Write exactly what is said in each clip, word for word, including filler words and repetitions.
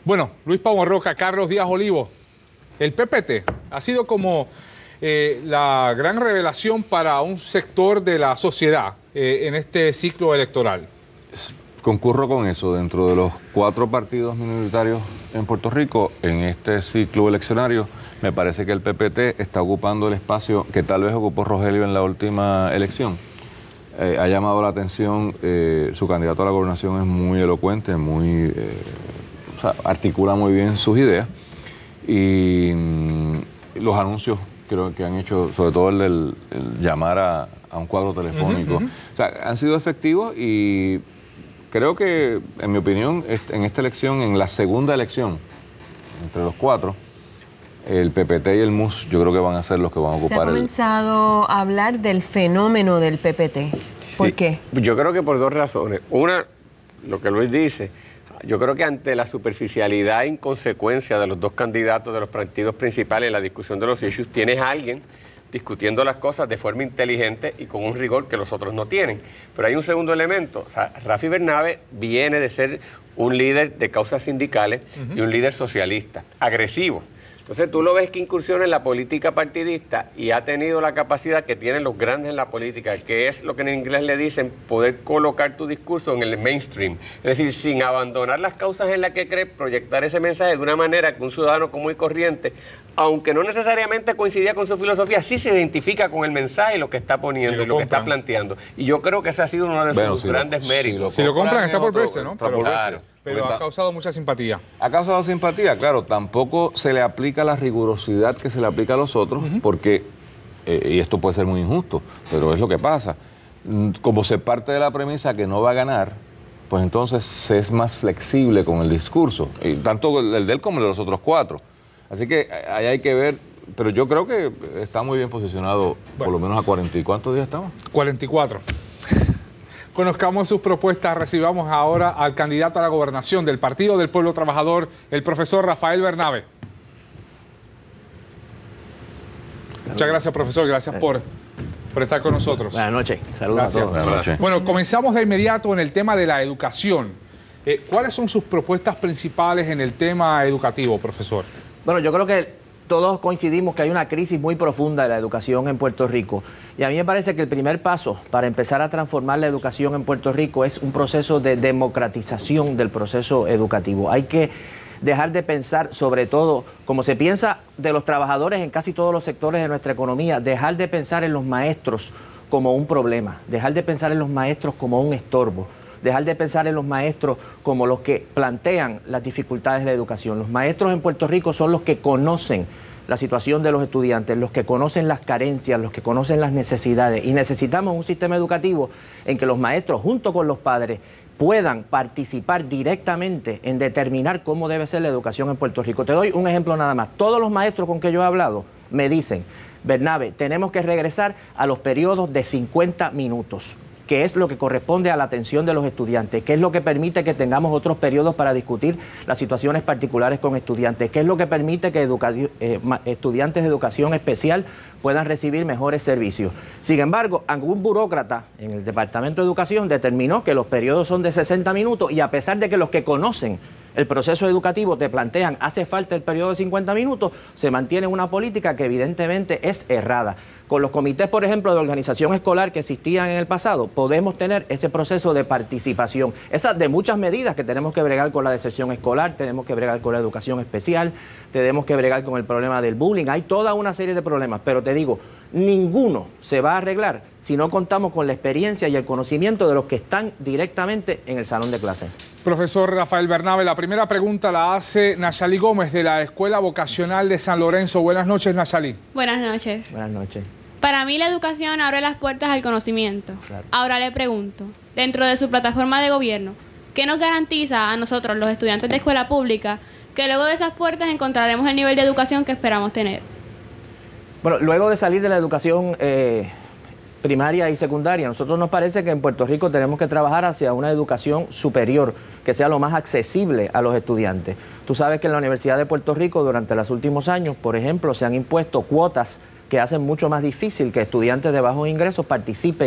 Bueno, Luis Pavón Roca, Carlos Díaz Olivo, el P P T ha sido como eh, la gran revelación para un sector de la sociedad eh, en este ciclo electoral. Concurro con eso. Dentro de los cuatro partidos minoritarios en Puerto Rico, en este ciclo eleccionario, me parece que el P P T está ocupando el espacio que tal vez ocupó Rogelio en la última elección. Eh, ha llamado la atención, eh, su candidato a la gobernación es muy elocuente, muy, eh, o sea, articula muy bien sus ideas, y mm, los anuncios creo que han hecho, sobre todo el del el llamar a, a un cuadro telefónico, uh-huh, uh-huh. O sea, han sido efectivos, y creo que, en mi opinión, en esta elección, en la segunda elección, entre los cuatro, el P P T y el M U S, yo creo que van a ser los que van a ocupar. Se ha comenzado el... a hablar del fenómeno del P P T. ¿Por sí. qué? Yo creo que por dos razones. Una, lo que Luis dice, yo creo que ante la superficialidad e inconsecuencia de los dos candidatos de los partidos principales en la discusión de los issues, tienes a alguien discutiendo las cosas de forma inteligente y con un rigor que los otros no tienen. Pero hay un segundo elemento. O sea, Rafi Bernabe viene de ser un líder de causas sindicales, uh-huh, y un líder socialista, agresivo. Entonces tú lo ves que incursiona en la política partidista y ha tenido la capacidad que tienen los grandes en la política, que es lo que en inglés le dicen poder colocar tu discurso en el mainstream. Es decir, sin abandonar las causas en las que crees, proyectar ese mensaje de una manera que un ciudadano común y corriente, aunque no necesariamente coincidía con su filosofía, sí se identifica con el mensaje y lo que está poniendo y lo, y lo que está planteando. Y yo creo que ese ha sido uno de bueno, sus si grandes lo, méritos. Si lo, si lo compran está por verse, ¿no? Pero, claro. Pero ha causado mucha simpatía. Ha causado simpatía, claro. Tampoco se le aplica la rigurosidad que se le aplica a los otros, uh-huh, porque, eh, y esto puede ser muy injusto, pero es lo que pasa. Como se parte de la premisa que no va a ganar, pues entonces se es más flexible con el discurso, y tanto el de él como el de los otros cuatro. Así que ahí hay que ver, pero yo creo que está muy bien posicionado, bueno, por lo menos a cuarenta. ¿Y cuántos días estamos? cuarenta y cuatro. Conozcamos sus propuestas. Recibamos ahora al candidato a la gobernación del Partido del Pueblo Trabajador, el profesor Rafael Bernabe. Muchas gracias, profesor. Gracias por, por estar con nosotros. Buenas noches. Saludos gracias a todos. Buenas noches. Bueno, comenzamos de inmediato en el tema de la educación. Eh, ¿Cuáles son sus propuestas principales en el tema educativo, profesor? Bueno, yo creo que todos coincidimos que hay una crisis muy profunda de la educación en Puerto Rico. Y a mí me parece que el primer paso para empezar a transformar la educación en Puerto Rico es un proceso de democratización del proceso educativo. Hay que dejar de pensar, sobre todo, como se piensa de los trabajadores en casi todos los sectores de nuestra economía, dejar de pensar en los maestros como un problema, dejar de pensar en los maestros como un estorbo, dejar de pensar en los maestros como los que plantean las dificultades de la educación. Los maestros en Puerto Rico son los que conocen la situación de los estudiantes, los que conocen las carencias, los que conocen las necesidades. Y necesitamos un sistema educativo en que los maestros, junto con los padres, puedan participar directamente en determinar cómo debe ser la educación en Puerto Rico. Te doy un ejemplo nada más. Todos los maestros con que yo he hablado me dicen, Bernabe, tenemos que regresar a los periodos de cincuenta minutos. Que es lo que corresponde a la atención de los estudiantes, que es lo que permite que tengamos otros periodos para discutir las situaciones particulares con estudiantes, que es lo que permite que eh, estudiantes de educación especial puedan recibir mejores servicios. Sin embargo, algún burócrata en el Departamento de Educación determinó que los periodos son de sesenta minutos y a pesar de que los que conocen el proceso educativo te plantean hace falta el periodo de cincuenta minutos, se mantiene una política que evidentemente es errada. Con los comités, por ejemplo, de organización escolar que existían en el pasado, podemos tener ese proceso de participación. Esas de muchas medidas que tenemos que bregar con la deserción escolar, tenemos que bregar con la educación especial, tenemos que bregar con el problema del bullying. Hay toda una serie de problemas, pero te digo, ninguno se va a arreglar si no contamos con la experiencia y el conocimiento de los que están directamente en el salón de clases. Profesor Rafael Bernabe, la primera pregunta la hace Nachalí Gómez de la Escuela Vocacional de San Lorenzo. Buenas noches, Nachalí. Buenas noches. Buenas noches. Para mí la educación abre las puertas al conocimiento. Claro. Ahora le pregunto, dentro de su plataforma de gobierno, ¿qué nos garantiza a nosotros, los estudiantes de escuela pública, que luego de esas puertas encontraremos el nivel de educación que esperamos tener? Bueno, luego de salir de la educación eh, primaria y secundaria, a nosotros nos parece que en Puerto Rico tenemos que trabajar hacia una educación superior, que sea lo más accesible a los estudiantes. Tú sabes que en la Universidad de Puerto Rico durante los últimos años, por ejemplo, se han impuesto cuotas que hacen mucho más difícil que estudiantes de bajos ingresos participen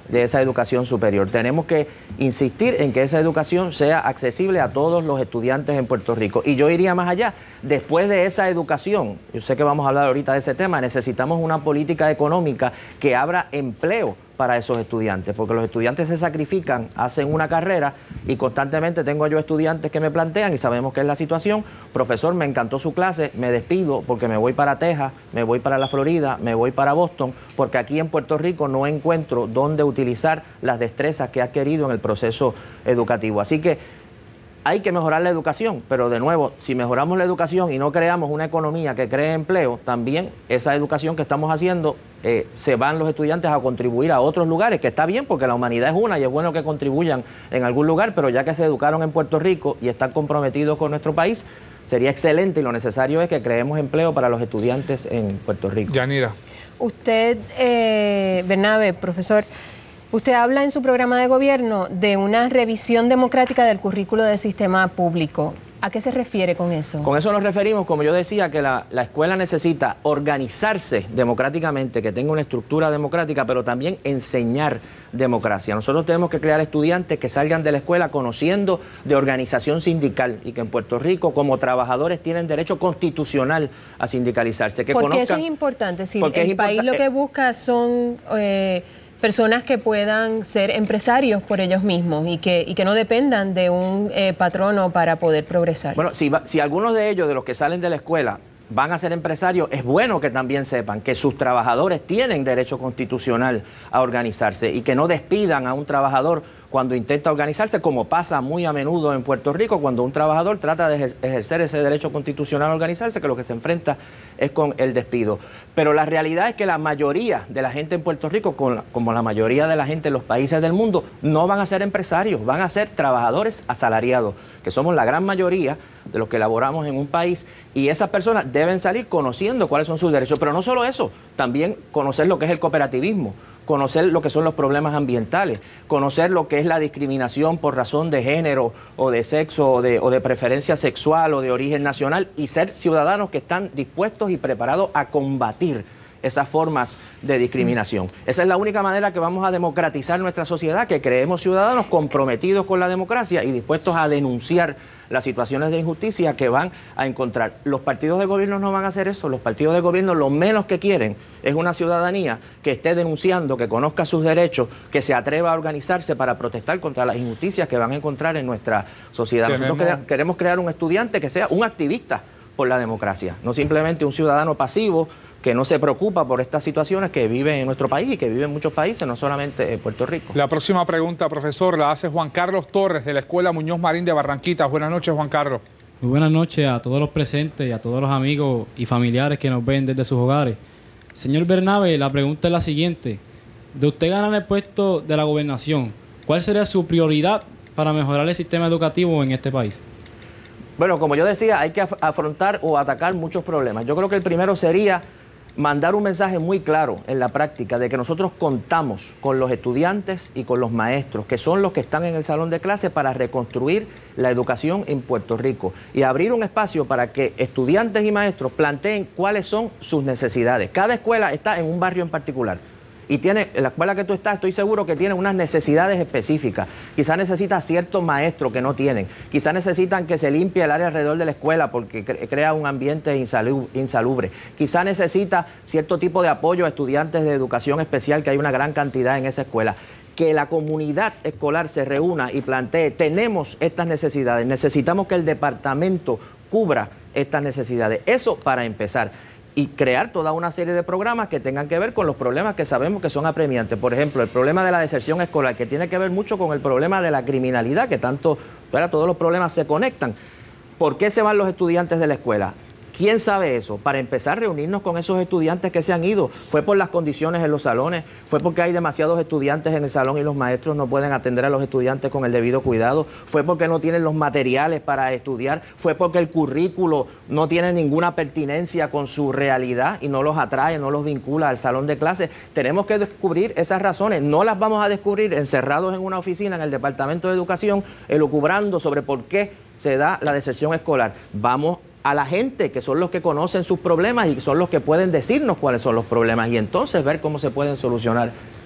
de esa educación superior. Tenemos que insistir en que esa educación sea accesible a todos los estudiantes en Puerto Rico. Y yo iría más allá. Después de esa educación, yo sé que vamos a hablar ahorita de ese tema, necesitamos una política económica que abra empleo para esos estudiantes, porque los estudiantes se sacrifican, hacen una carrera y constantemente tengo yo estudiantes que me plantean, y sabemos que es la situación: profesor, me encantó su clase, me despido porque me voy para Texas, me voy para la Florida, me voy para Boston, porque aquí en Puerto Rico no encuentro dónde utilizar las destrezas que he adquirido en el proceso educativo. Así que hay que mejorar la educación, pero de nuevo, si mejoramos la educación y no creamos una economía que cree empleo, también esa educación que estamos haciendo, eh, se van los estudiantes a contribuir a otros lugares, que está bien porque la humanidad es una y es bueno que contribuyan en algún lugar, pero ya que se educaron en Puerto Rico y están comprometidos con nuestro país, sería excelente, y lo necesario es que creemos empleo para los estudiantes en Puerto Rico. Yanira. Usted, eh, Bernabe, profesor, usted habla en su programa de gobierno de una revisión democrática del currículo del sistema público. ¿A qué se refiere con eso? Con eso nos referimos, como yo decía, que la, la escuela necesita organizarse democráticamente, que tenga una estructura democrática, pero también enseñar democracia. Nosotros tenemos que crear estudiantes que salgan de la escuela conociendo de organización sindical, y que en Puerto Rico, como trabajadores, tienen derecho constitucional a sindicalizarse. Que porque conozcan, eso es importante. Si porque el es país importa, lo que busca son Eh, personas que puedan ser empresarios por ellos mismos y que, y que no dependan de un eh, patrono para poder progresar. Bueno, si, va, si algunos de ellos, de los que salen de la escuela, van a ser empresarios, es bueno que también sepan que sus trabajadores tienen derecho constitucional a organizarse, y que no despidan a un trabajador cuando intenta organizarse, como pasa muy a menudo en Puerto Rico, cuando un trabajador trata de ejercer ese derecho constitucional a organizarse, que lo que se enfrenta es con el despido. Pero la realidad es que la mayoría de la gente en Puerto Rico, como la mayoría de la gente en los países del mundo, no van a ser empresarios, van a ser trabajadores asalariados, que somos la gran mayoría de los que laboramos en un país, y esas personas deben salir conociendo cuáles son sus derechos. Pero no solo eso, también conocer lo que es el cooperativismo, conocer lo que son los problemas ambientales, conocer lo que es la discriminación por razón de género o de sexo o de, o de preferencia sexual o de origen nacional, y ser ciudadanos que están dispuestos y preparados a combatir esas formas de discriminación. Esa es la única manera que vamos a democratizar nuestra sociedad, que creemos ciudadanos comprometidos con la democracia y dispuestos a denunciar las situaciones de injusticia que van a encontrar. Los partidos de gobierno no van a hacer eso. Los partidos de gobierno lo menos que quieren es una ciudadanía que esté denunciando, que conozca sus derechos, que se atreva a organizarse para protestar contra las injusticias que van a encontrar en nuestra sociedad. Tenemos... Nosotros crea- queremos crear un estudiante que sea un activista por la democracia, no simplemente un ciudadano pasivo que no se preocupa por estas situaciones que viven en nuestro país y que viven en muchos países, no solamente en Puerto Rico. La próxima pregunta, profesor, la hace Juan Carlos Torres, de la Escuela Muñoz Marín de Barranquitas. Buenas noches, Juan Carlos. Muy buenas noches a todos los presentes y a todos los amigos y familiares que nos ven desde sus hogares. Señor Bernabe, la pregunta es la siguiente. De usted ganar el puesto de la gobernación, ¿cuál sería su prioridad para mejorar el sistema educativo en este país? Bueno, como yo decía, hay que af- afrontar o atacar muchos problemas. Yo creo que el primero sería mandar un mensaje muy claro en la práctica de que nosotros contamos con los estudiantes y con los maestros, que son los que están en el salón de clase, para reconstruir la educación en Puerto Rico y abrir un espacio para que estudiantes y maestros planteen cuáles son sus necesidades. Cada escuela está en un barrio en particular. Y tiene, en la escuela que tú estás, estoy seguro que tiene unas necesidades específicas. Quizás necesita ciertos maestros que no tienen. Quizás necesitan que se limpie el área alrededor de la escuela porque cre- crea un ambiente insalu- insalubre. Quizás necesita cierto tipo de apoyo a estudiantes de educación especial, que hay una gran cantidad en esa escuela. Que la comunidad escolar se reúna y plantee, tenemos estas necesidades, necesitamos que el departamento cubra estas necesidades. Eso para empezar. Y crear toda una serie de programas que tengan que ver con los problemas que sabemos que son apremiantes. Por ejemplo, el problema de la deserción escolar, que tiene que ver mucho con el problema de la criminalidad, que tanto, ahora todos los problemas se conectan. ¿Por qué se van los estudiantes de la escuela? ¿Quién sabe eso? Para empezar, reunirnos con esos estudiantes que se han ido. ¿Fue por las condiciones en los salones? ¿Fue porque hay demasiados estudiantes en el salón y los maestros no pueden atender a los estudiantes con el debido cuidado? ¿Fue porque no tienen los materiales para estudiar? ¿Fue porque el currículo no tiene ninguna pertinencia con su realidad y no los atrae, no los vincula al salón de clases? Tenemos que descubrir esas razones. No las vamos a descubrir encerrados en una oficina en el Departamento de Educación, elucubrando sobre por qué se da la deserción escolar. Vamos a la gente, que son los que conocen sus problemas y son los que pueden decirnos cuáles son los problemas, y entonces ver cómo se pueden solucionar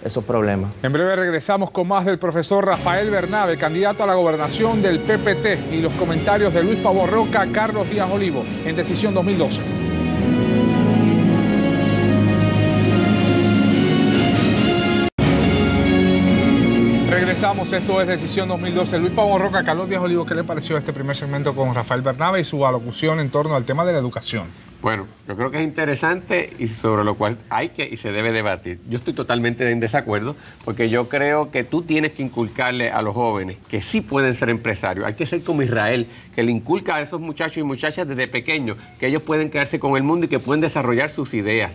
esos problemas. En breve regresamos con más del profesor Rafael Bernabe, candidato a la gobernación del P P T, y los comentarios de Luis Pavón Roca, Carlos Díaz Olivo, en Decisión dos mil doce. Regresamos, esto es Decisión dos mil doce. Luis Pavón Roca, Carlos Díaz Olivo, ¿qué le pareció este primer segmento con Rafael Bernabe y su alocución en torno al tema de la educación? Bueno, yo creo que es interesante y sobre lo cual hay que y se debe debatir. Yo estoy totalmente en desacuerdo porque yo creo que tú tienes que inculcarle a los jóvenes que sí pueden ser empresarios. Hay que ser como Israel, que le inculca a esos muchachos y muchachas desde pequeños que ellos pueden quedarse con el mundo y que pueden desarrollar sus ideas.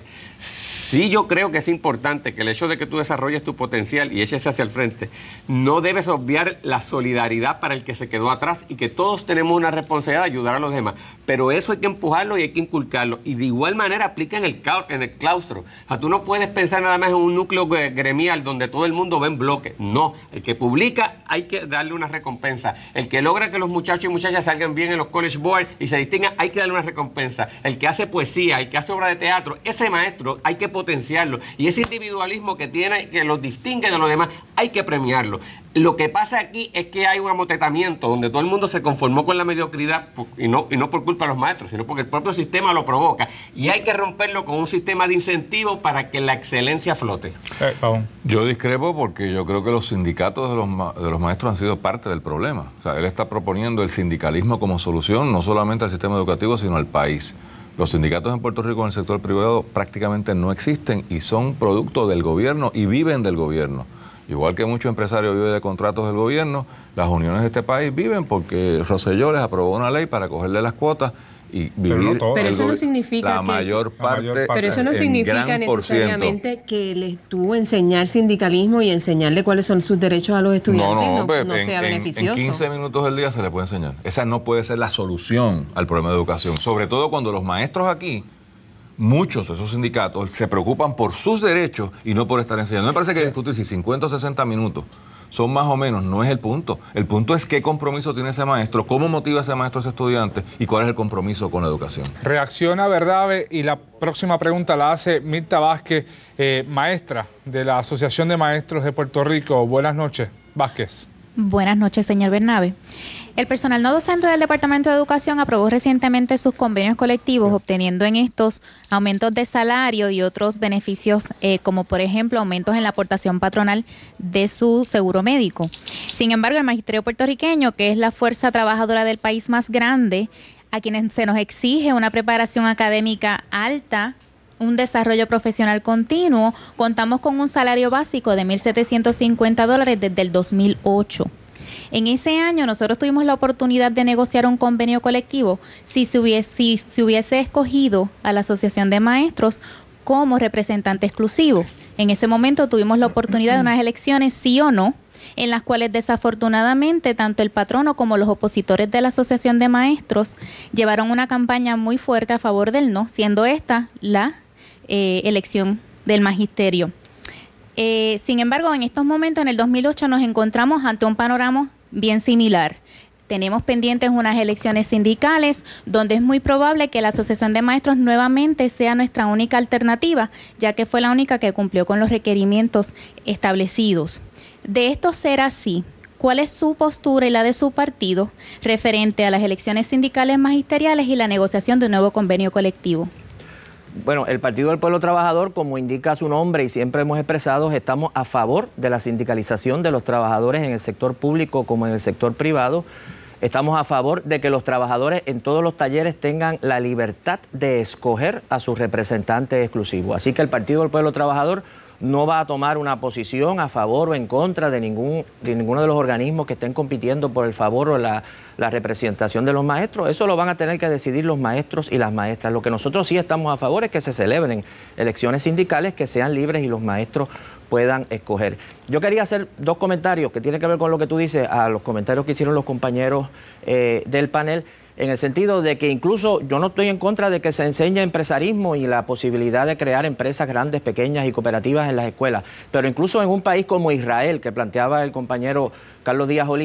Sí, yo creo que es importante que el hecho de que tú desarrolles tu potencial y eches hacia el frente, no debes obviar la solidaridad para el que se quedó atrás y que todos tenemos una responsabilidad de ayudar a los demás. Pero eso hay que empujarlo y hay que inculcarlo. Y de igual manera aplica en el, en el claustro. O sea, tú no puedes pensar nada más en un núcleo gremial donde todo el mundo ve en bloque. No, el que publica hay que darle una recompensa. El que logra que los muchachos y muchachas salgan bien en los college boards y se distingan, hay que darle una recompensa. El que hace poesía, el que hace obra de teatro, ese maestro hay que potenciarlo. Y ese individualismo que tiene, que los distingue de los demás, hay que premiarlo. Lo que pasa aquí es que hay un amotetamiento donde todo el mundo se conformó con la mediocridad y no, y no por culpa de los maestros, sino porque el propio sistema lo provoca. Y hay que romperlo con un sistema de incentivos para que la excelencia flote. Eh, yo discrepo porque yo creo que los sindicatos de los, ma de los maestros han sido parte del problema. O sea, él está proponiendo el sindicalismo como solución, no solamente al sistema educativo, sino al país. Los sindicatos en Puerto Rico en el sector privado prácticamente no existen y son producto del gobierno y viven del gobierno. Igual que muchos empresarios viven de contratos del gobierno, las uniones de este país viven porque Rosselló les aprobó una ley para cogerle las cuotas y vivir. Pero, no pero eso no significa la que, mayor parte, la mayor parte. Pero eso no significa necesariamente que les tú enseñar sindicalismo y enseñarle cuáles son sus derechos a los estudiantes no, no, no, pues, no en, sea en, beneficioso. En quince minutos del día se le puede enseñar. Esa no puede ser la solución al problema de educación, sobre todo cuando los maestros aquí, muchos de esos sindicatos se preocupan por sus derechos y no por estar enseñando. Me parece que discutir si cincuenta o sesenta minutos son más o menos, no es el punto. El punto es qué compromiso tiene ese maestro, cómo motiva ese maestro a ese estudiante y cuál es el compromiso con la educación. Reacciona Bernabe y la próxima pregunta la hace Mirta Vázquez, eh, maestra de la Asociación de Maestros de Puerto Rico. Buenas noches, Vázquez. Buenas noches, señor Bernabe. El personal no docente del Departamento de Educación aprobó recientemente sus convenios colectivos, obteniendo en estos aumentos de salario y otros beneficios, eh, como por ejemplo aumentos en la aportación patronal de su seguro médico. Sin embargo, el magisterio puertorriqueño, que es la fuerza trabajadora del país más grande, a quienes se nos exige una preparación académica alta, un desarrollo profesional continuo, contamos con un salario básico de mil setecientos cincuenta dólares desde el dos mil ocho. En ese año nosotros tuvimos la oportunidad de negociar un convenio colectivo si se hubiese, si se hubiese escogido a la Asociación de Maestros como representante exclusivo. En ese momento tuvimos la oportunidad de unas elecciones sí o no, en las cuales desafortunadamente tanto el patrono como los opositores de la Asociación de Maestros llevaron una campaña muy fuerte a favor del no, siendo esta la eh, elección del magisterio. Eh, sin embargo, en estos momentos, en el dos mil ocho, nos encontramos ante un panorama bien similar. Tenemos pendientes unas elecciones sindicales donde es muy probable que la Asociación de Maestros nuevamente sea nuestra única alternativa, ya que fue la única que cumplió con los requerimientos establecidos. De esto ser así, ¿cuál es su postura y la de su partido referente a las elecciones sindicales magisteriales y la negociación de un nuevo convenio colectivo? Bueno, el Partido del Pueblo Trabajador, como indica su nombre y siempre hemos expresado, estamos a favor de la sindicalización de los trabajadores en el sector público como en el sector privado. Estamos a favor de que los trabajadores en todos los talleres tengan la libertad de escoger a sus representantes exclusivos. Así que el Partido del Pueblo Trabajador no va a tomar una posición a favor o en contra de, ningún, de ninguno de los organismos que estén compitiendo por el favor o la, la representación de los maestros. Eso lo van a tener que decidir los maestros y las maestras. Lo que nosotros sí estamos a favor es que se celebren elecciones sindicales que sean libres y los maestros puedan escoger. Yo quería hacer dos comentarios que tienen que ver con lo que tú dices, a los comentarios que hicieron los compañeros eh, del panel, en el sentido de que incluso yo no estoy en contra de que se enseñe empresarismo y la posibilidad de crear empresas grandes, pequeñas y cooperativas en las escuelas, pero incluso en un país como Israel, que planteaba el compañero Carlos Díaz Olivo,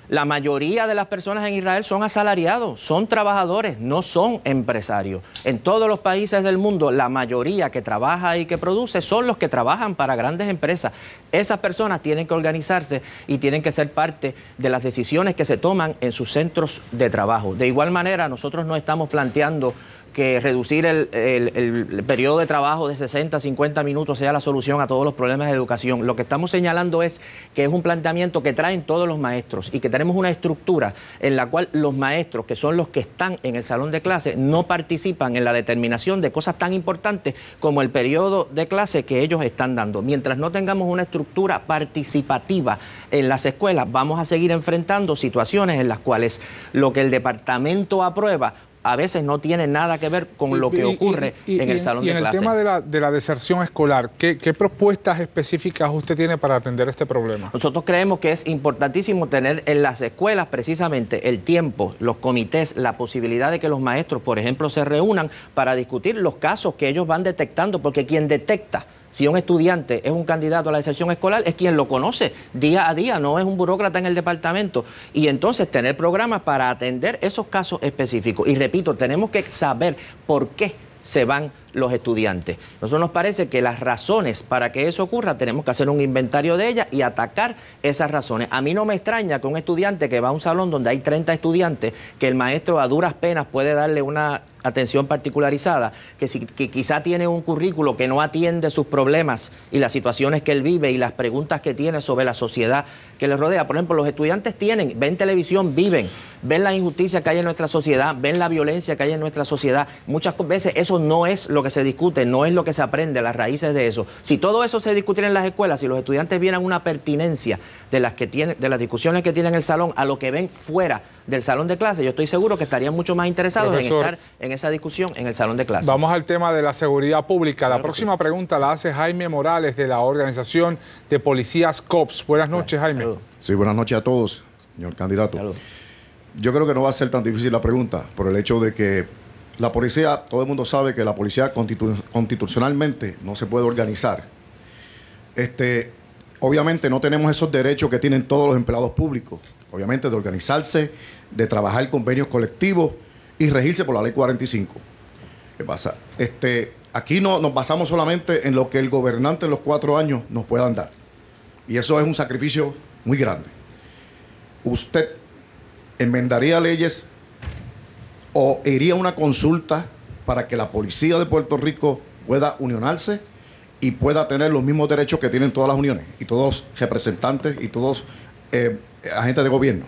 La mayoría de las personas en Israel son asalariados, son trabajadores, no son empresarios. En todos los países del mundo, la mayoría que trabaja y que produce son los que trabajan para grandes empresas. Esas personas tienen que organizarse y tienen que ser parte de las decisiones que se toman en sus centros de trabajo. De igual manera, nosotros no estamos planteando que reducir el, el, el periodo de trabajo de sesenta, cincuenta minutos sea la solución a todos los problemas de educación. Lo que estamos señalando es que es un planteamiento que traen todos los maestros y que tenemos una estructura en la cual los maestros, que son los que están en el salón de clase, no participan en la determinación de cosas tan importantes como el periodo de clase que ellos están dando. Mientras no tengamos una estructura participativa en las escuelas, vamos a seguir enfrentando situaciones en las cuales lo que el departamento aprueba a veces no tiene nada que ver con lo que ocurre y, y, y, en el salón y de clase. Y en el tema de la, de la deserción escolar, ¿qué, ¿qué propuestas específicas usted tiene para atender este problema? Nosotros creemos que es importantísimo tener en las escuelas precisamente el tiempo, los comités, la posibilidad de que los maestros, por ejemplo, se reúnan para discutir los casos que ellos van detectando, porque quien detecta si un estudiante es un candidato a la deserción escolar es quien lo conoce día a día, no es un burócrata en el departamento. Y entonces tener programas para atender esos casos específicos. Y repito, tenemos que saber por qué se van los estudiantes. Nosotros nos parece que las razones para que eso ocurra tenemos que hacer un inventario de ellas y atacar esas razones. A mí no me extraña que un estudiante que va a un salón donde hay treinta estudiantes, que el maestro a duras penas puede darle una atención particularizada, que, si, que quizá tiene un currículo que no atiende sus problemas y las situaciones que él vive y las preguntas que tiene sobre la sociedad que le rodea. Por ejemplo, los estudiantes tienen, ven televisión, viven, ven la injusticia que hay en nuestra sociedad, ven la violencia que hay en nuestra sociedad. Muchas veces eso no es lo que se discute, no es lo que se aprende, las raíces de eso. Si todo eso se discutiera en las escuelas, si los estudiantes vieran una pertinencia de las que tienen, de las discusiones que tienen en el salón a lo que ven fuera del salón de clase, yo estoy seguro que estarían mucho más interesados, profesor, en estar en esa discusión en el salón de clase. Vamos al tema de la seguridad pública. La claro próxima sí. pregunta la hace Jaime Morales de la Organización de Policías COPS. Buenas noches, Jaime. Salud. Sí, buenas noches a todos, señor candidato. Salud. Yo creo que no va a ser tan difícil la pregunta por el hecho de que la policía, todo el mundo sabe que la policía constitu constitucionalmente no se puede organizar. Este, obviamente no tenemos esos derechos que tienen todos los empleados públicos. Obviamente de organizarse, de trabajar convenios colectivos y regirse por la ley cuarenta y cinco. ¿Qué pasa? Este, aquí no nos basamos solamente en lo que el gobernante en los cuatro años nos puedan dar. Y eso es un sacrificio muy grande. ¿Usted enmendaría leyes o iría a una consulta para que la policía de Puerto Rico pueda unionarse y pueda tener los mismos derechos que tienen todas las uniones y todos los representantes y todos eh, agentes de gobierno?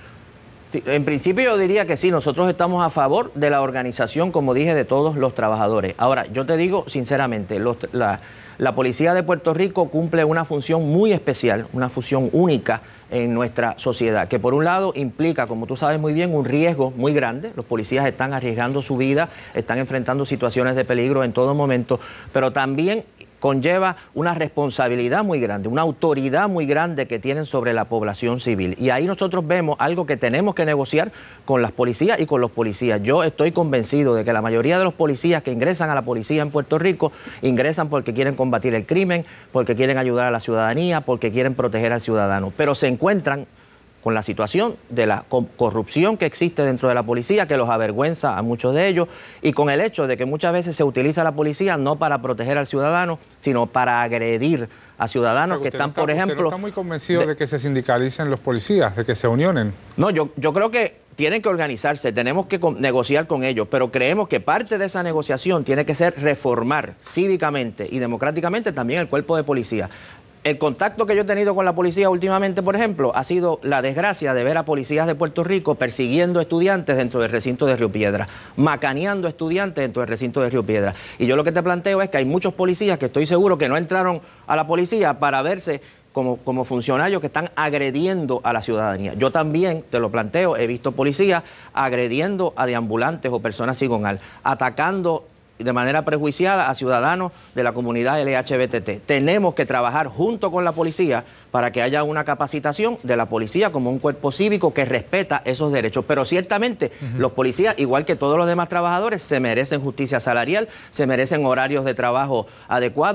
Sí, en principio yo diría que sí, nosotros estamos a favor de la organización, como dije, de todos los trabajadores. Ahora, yo te digo sinceramente, los, la, la Policía de Puerto Rico cumple una función muy especial, una función única en nuestra sociedad, que por un lado implica, como tú sabes muy bien, un riesgo muy grande. Los policías están arriesgando su vida, están enfrentando situaciones de peligro en todo momento, pero también conlleva una responsabilidad muy grande, una autoridad muy grande que tienen sobre la población civil. Y ahí nosotros vemos algo que tenemos que negociar con las policías y con los policías. Yo estoy convencido de que la mayoría de los policías que ingresan a la policía en Puerto Rico ingresan porque quieren combatir el crimen, porque quieren ayudar a la ciudadanía, porque quieren proteger al ciudadano, pero se encuentran con la situación de la corrupción que existe dentro de la policía, que los avergüenza a muchos de ellos, y con el hecho de que muchas veces se utiliza la policía no para proteger al ciudadano, sino para agredir a ciudadanos, o sea, que están, no está, por ejemplo... ¿Usted no está muy convencido de, de que se sindicalicen los policías, de que se unionen? No, yo, yo creo que tienen que organizarse, tenemos que con, negociar con ellos, pero creemos que parte de esa negociación tiene que ser reformar cívicamente y democráticamente también el cuerpo de policía. El contacto que yo he tenido con la policía últimamente, por ejemplo, ha sido la desgracia de ver a policías de Puerto Rico persiguiendo estudiantes dentro del recinto de Río Piedras, macaneando estudiantes dentro del recinto de Río Piedras. Y yo lo que te planteo es que hay muchos policías que estoy seguro que no entraron a la policía para verse como, como funcionarios que están agrediendo a la ciudadanía. Yo también, te lo planteo, he visto policías agrediendo a deambulantes o personas sin hogar, atacando de manera prejuiciada a ciudadanos de la comunidad L H B T T. Tenemos que trabajar junto con la policía para que haya una capacitación de la policía como un cuerpo cívico que respeta esos derechos. Pero ciertamente uh-huh. los policías, igual que todos los demás trabajadores, se merecen justicia salarial, se merecen horarios de trabajo adecuados.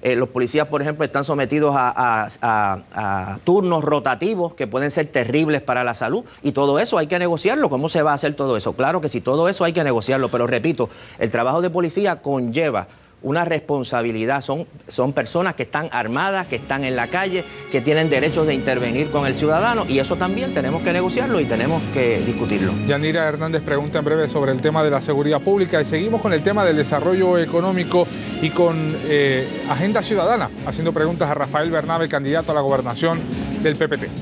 Eh, los policías, por ejemplo, están sometidos a, a, a, a turnos rotativos que pueden ser terribles para la salud, y todo eso hay que negociarlo. ¿Cómo se va a hacer todo eso? Claro que sí, todo eso hay que negociarlo, pero repito, el trabajo de policía conlleva una responsabilidad. Son, son personas que están armadas, que están en la calle, que tienen derechos de intervenir con el ciudadano, y eso también tenemos que negociarlo y tenemos que discutirlo. Yanira Hernández pregunta en breve sobre el tema de la seguridad pública, y seguimos con el tema del desarrollo económico y con eh, Agenda Ciudadana, haciendo preguntas a Rafael Bernabe, candidato a la gobernación del P P T.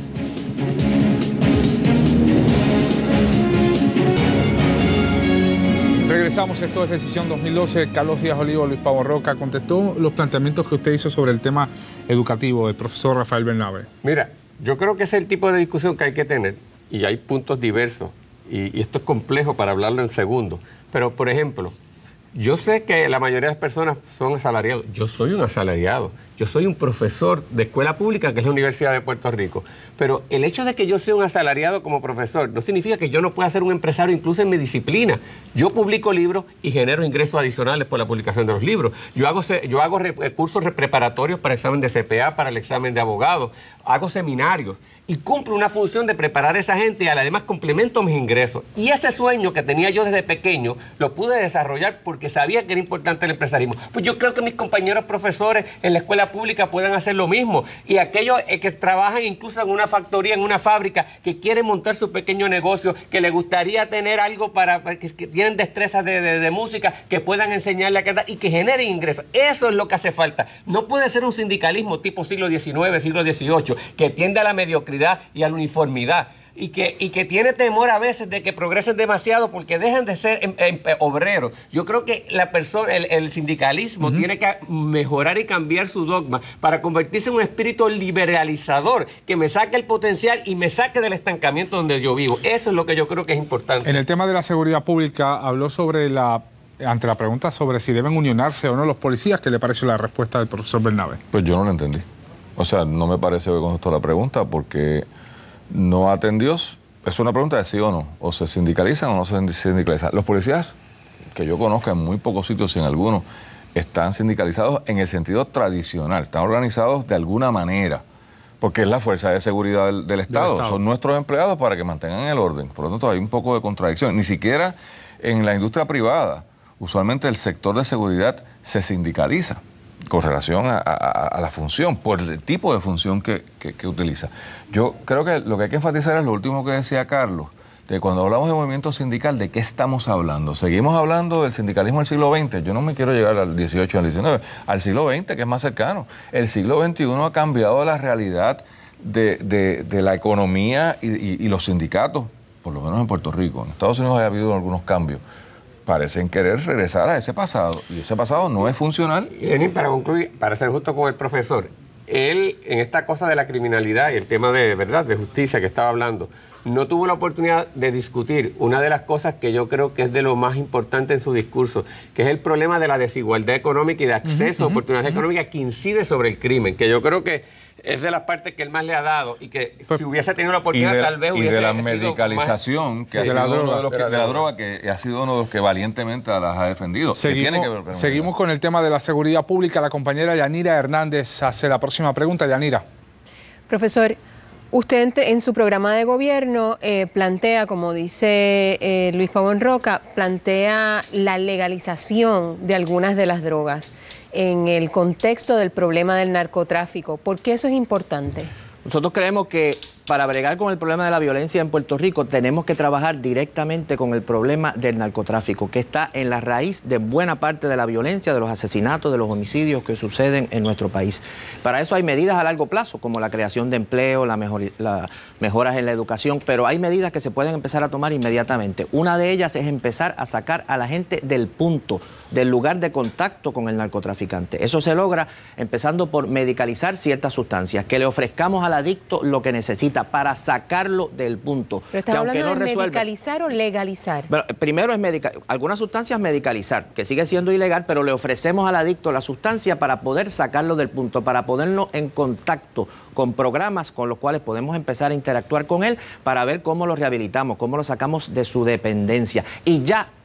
Regresamos, esto es Decisión dos mil doce. Carlos Díaz Olivo, Luis Pavón Roca, contestó los planteamientos que usted hizo sobre el tema educativo, el profesor Rafael Bernabe. Mira, yo creo que ese es el tipo de discusión que hay que tener, y hay puntos diversos, y, y esto es complejo para hablarlo en segundos. Pero, por ejemplo, yo sé que la mayoría de las personas son asalariados. Yo soy un asalariado. Yo soy un profesor de escuela pública, que es la Universidad de Puerto Rico. Pero el hecho de que yo sea un asalariado como profesor no significa que yo no pueda ser un empresario incluso en mi disciplina. Yo publico libros y genero ingresos adicionales por la publicación de los libros. Yo hago, yo hago cursos preparatorios para el examen de C P A, para el examen de abogado. Hago seminarios y cumplo una función de preparar a esa gente, y además complemento mis ingresos. Y ese sueño que tenía yo desde pequeño lo pude desarrollar porque sabía que era importante el empresarismo. Pues yo creo que mis compañeros profesores en la escuela pública puedan hacer lo mismo, y aquellos eh, que trabajan incluso en una factoría, en una fábrica, que quieren montar su pequeño negocio, que les gustaría tener algo para, para que, que tienen destrezas de, de, de música, que puedan enseñarle a cantar y que generen ingresos. Eso es lo que hace falta. No puede ser un sindicalismo tipo siglo diecinueve, siglo dieciocho, que tiende a la mediocridad y a la uniformidad, y que, y que tiene temor a veces de que progresen demasiado porque dejan de ser em, em, obreros. Yo creo que la persona, el, el sindicalismo uh-huh. tiene que mejorar y cambiar su dogma para convertirse en un espíritu liberalizador que me saque el potencial y me saque del estancamiento donde yo vivo. Eso es lo que yo creo que es importante. En el tema de la seguridad pública, habló sobre la, ante la pregunta sobre si deben unionarse o no los policías. ¿Qué le pareció la respuesta del profesor Bernabe? Pues yo no lo entendí. O sea, no me parece que contestó la pregunta porque no atendió. Es una pregunta de sí o no. O se sindicalizan o no se sindicalizan. Los policías, que yo conozco en muy pocos sitios y en algunos, están sindicalizados en el sentido tradicional. Están organizados de alguna manera, porque es la fuerza de seguridad del, del, Estado. del Estado. Son nuestros empleados para que mantengan el orden. Por lo tanto, hay un poco de contradicción. Ni siquiera en la industria privada, usualmente el sector de seguridad se sindicaliza con relación a, a, a la función, por el tipo de función que, que, que utiliza. Yo creo que lo que hay que enfatizar es lo último que decía Carlos, de cuando hablamos de movimiento sindical, ¿de qué estamos hablando? Seguimos hablando del sindicalismo del siglo veinte. Yo no me quiero llegar al dieciocho, al diecinueve, al siglo veinte, que es más cercano. El siglo veintiuno ha cambiado la realidad de, de, de la economía y, y, y los sindicatos, por lo menos en Puerto Rico. En Estados Unidos ha habido algunos cambios. Parecen querer regresar a ese pasado, y ese pasado no es funcional. Y para concluir, para ser justo con el profesor, él en esta cosa de la criminalidad y el tema de verdad de justicia que estaba hablando, no tuvo la oportunidad de discutir una de las cosas que yo creo que es de lo más importante en su discurso, que es el problema de la desigualdad económica y de acceso uh-huh, a oportunidades uh-huh. económicas que incide sobre el crimen, que yo creo que es de las partes que él más le ha dado, y que pues, si hubiese tenido la oportunidad de, tal vez hubiese y de la medicalización más, que sí, ha sido droga, uno de los que, de la droga que ha sido uno de los que valientemente las ha defendido. Seguimos, que tiene que ver con seguimos con el tema de la seguridad pública. La compañera Yanira Hernández hace la próxima pregunta. Yanira. Profesor, usted en, en su programa de gobierno eh, plantea, como dice eh, Luis Pavón Roca, plantea la legalización de algunas de las drogas en el contexto del problema del narcotráfico. ¿Por qué eso es importante? Nosotros creemos que para bregar con el problema de la violencia en Puerto Rico tenemos que trabajar directamente con el problema del narcotráfico, que está en la raíz de buena parte de la violencia, de los asesinatos, de los homicidios que suceden en nuestro país. Para eso hay medidas a largo plazo, como la creación de empleo, la mejor, la mejoras en la educación, pero hay medidas que se pueden empezar a tomar inmediatamente. Una de ellas es empezar a sacar a la gente del punto, del lugar de contacto con el narcotraficante. Eso se logra empezando por medicalizar ciertas sustancias, que le ofrezcamos al adicto lo que necesita para sacarlo del punto. Pero estamos hablando no de resuelve, medicalizar o legalizar. Pero primero es medica, algunas sustancias medicalizar, que sigue siendo ilegal, pero le ofrecemos al adicto la sustancia para poder sacarlo del punto, para ponerlo en contacto con programas con los cuales podemos empezar a interactuar con él para ver cómo lo rehabilitamos, cómo lo sacamos de su dependencia. Y ya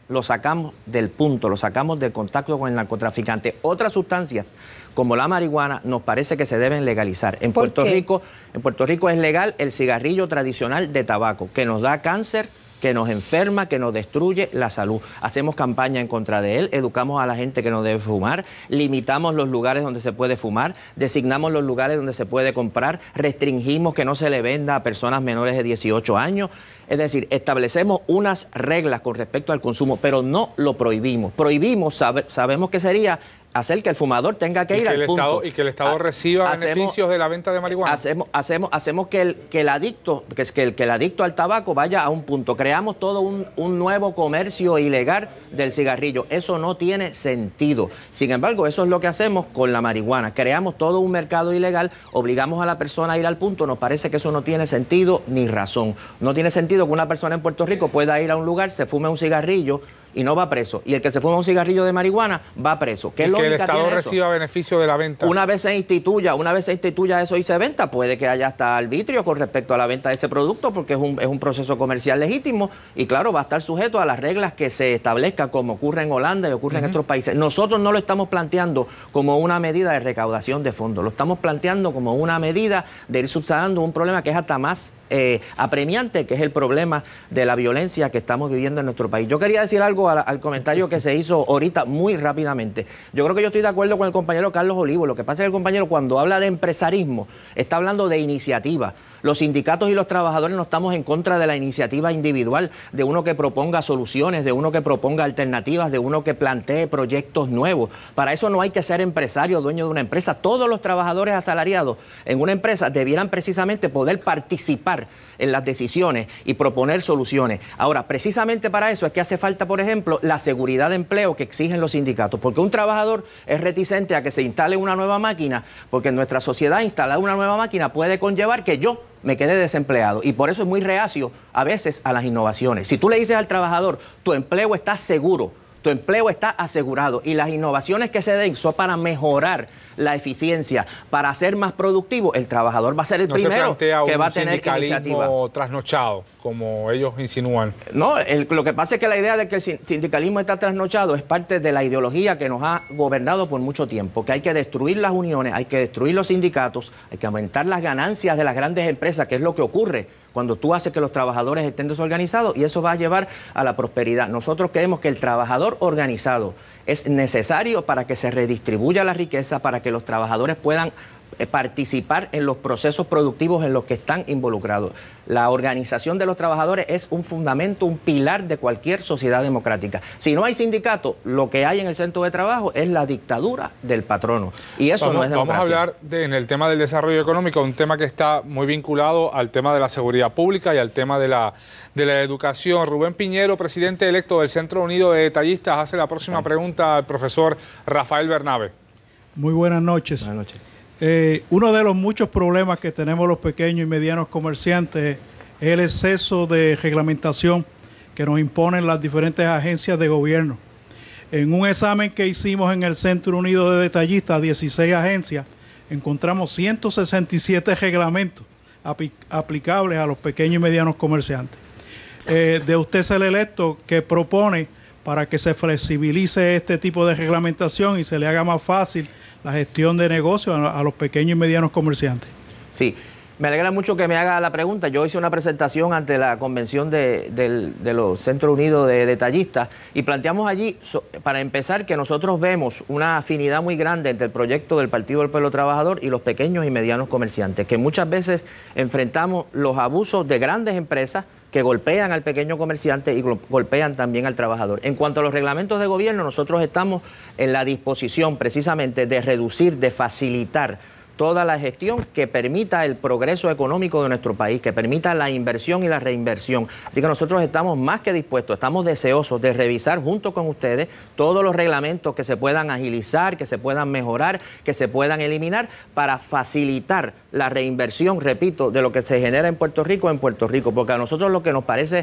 lo sacamos del punto, lo sacamos del contacto con el narcotraficante. Otras sustancias, como la marihuana, nos parece que se deben legalizar. En Puerto Rico, en Puerto Rico es legal el cigarrillo tradicional de tabaco, que nos da cáncer, que nos enferma, que nos destruye la salud. Hacemos campaña en contra de él, educamos a la gente que no debe fumar, limitamos los lugares donde se puede fumar, designamos los lugares donde se puede comprar, restringimos que no se le venda a personas menores de dieciocho años. Es decir, establecemos unas reglas con respecto al consumo, pero no lo prohibimos. Prohibimos, sabe, sabemos que sería hacer que el fumador tenga que ir al punto. Estado, y que el Estado reciba hacemos, beneficios de la venta de marihuana. Hacemos, hacemos, hacemos que, el, que el adicto, que, es que, el, que el adicto al tabaco vaya a un punto. Creamos todo un, un nuevo comercio ilegal del cigarrillo. Eso no tiene sentido. Sin embargo, eso es lo que hacemos con la marihuana. Creamos todo un mercado ilegal, obligamos a la persona a ir al punto. Nos parece que eso no tiene sentido ni razón. No tiene sentido que una persona en Puerto Rico pueda ir a un lugar, se fume un cigarrillo y no va preso. Y el que se fuma un cigarrillo de marihuana va preso. ¿Qué lógica tiene eso? Que el Estado reciba beneficio de la venta. Una vez se instituya, una vez se instituya eso y se venta, puede que haya hasta arbitrio con respecto a la venta de ese producto, porque es un, es un proceso comercial legítimo y claro, va a estar sujeto a las reglas que se establezcan, como ocurre en Holanda y ocurre uh-huh. en otros países. Nosotros no lo estamos planteando como una medida de recaudación de fondos, lo estamos planteando como una medida de ir subsanando un problema que es hasta más Eh, apremiante, que es el problema de la violencia que estamos viviendo en nuestro país. Yo quería decir algo al, al comentario que se hizo ahorita muy rápidamente. Yo creo que yo estoy de acuerdo con el compañero Carlos Olivo. Lo que pasa es que el compañero, cuando habla de empresarismo, está hablando de iniciativa. Los sindicatos y los trabajadores no estamos en contra de la iniciativa individual, de uno que proponga soluciones, de uno que proponga alternativas, de uno que plantee proyectos nuevos. Para eso no hay que ser empresario, dueño de una empresa. Todos los trabajadores asalariados en una empresa debieran precisamente poder participar en las decisiones y proponer soluciones. Ahora, precisamente para eso es que hace falta, por ejemplo, la seguridad de empleo que exigen los sindicatos, porque un trabajador es reticente a que se instale una nueva máquina, porque en nuestra sociedad instalar una nueva máquina puede conllevar que yo me quedé desempleado, y por eso es muy reacio a veces a las innovaciones. Si tú le dices al trabajador, tu empleo está seguro, tu empleo está asegurado, y las innovaciones que se den son para mejorar la eficiencia, para ser más productivo, el trabajador va a ser el no primero que va a tener iniciativa. Trasnochado, como ellos insinúan. No, el, lo que pasa es que la idea de que el sindicalismo está trasnochado es parte de la ideología que nos ha gobernado por mucho tiempo, que hay que destruir las uniones, hay que destruir los sindicatos, hay que aumentar las ganancias de las grandes empresas, que es lo que ocurre cuando tú haces que los trabajadores estén desorganizados, y eso va a llevar a la prosperidad. Nosotros creemos que el trabajador organizado es necesario para que se redistribuya la riqueza, para que los trabajadores puedan eh, participar en los procesos productivos en los que están involucrados. La organización de los trabajadores es un fundamento, un pilar de cualquier sociedad democrática. Si no hay sindicato, lo que hay en el centro de trabajo es la dictadura del patrono. Y eso vamos, no es democracia. Vamos a hablar de, en el tema del desarrollo económico, un tema que está muy vinculado al tema de la seguridad pública y al tema de la, de la educación. Rubén Piñero, presidente electo del Centro Unido de Detallistas, hace la próxima pregunta al profesor Rafael Bernabe. Muy buenas noches. Buenas noches. Eh, uno de los muchos problemas que tenemos los pequeños y medianos comerciantes es el exceso de reglamentación que nos imponen las diferentes agencias de gobierno. En un examen que hicimos en el Centro Unido de Detallistas, dieciséis agencias, encontramos ciento sesenta y siete reglamentos aplicables a los pequeños y medianos comerciantes. Eh, de usted ser electo, ¿qué propone para que se flexibilice este tipo de reglamentación y se le haga más fácil la gestión de negocios a, a los pequeños y medianos comerciantes? Sí, me alegra mucho que me haga la pregunta. Yo hice una presentación ante la convención de, de, de los Centros Unidos de Detallistas y planteamos allí, so, para empezar, que nosotros vemos una afinidad muy grande entre el proyecto del Partido del Pueblo Trabajador y los pequeños y medianos comerciantes, que muchas veces enfrentamos los abusos de grandes empresas que golpean al pequeño comerciante y golpean también al trabajador. En cuanto a los reglamentos de gobierno, nosotros estamos en la disposición precisamente de reducir, de facilitar toda la gestión que permita el progreso económico de nuestro país, que permita la inversión y la reinversión. Así que nosotros estamos más que dispuestos, estamos deseosos de revisar junto con ustedes todos los reglamentos que se puedan agilizar, que se puedan mejorar, que se puedan eliminar para facilitar la reinversión, repito, de lo que se genera en Puerto Rico en Puerto Rico, porque a nosotros lo que nos parece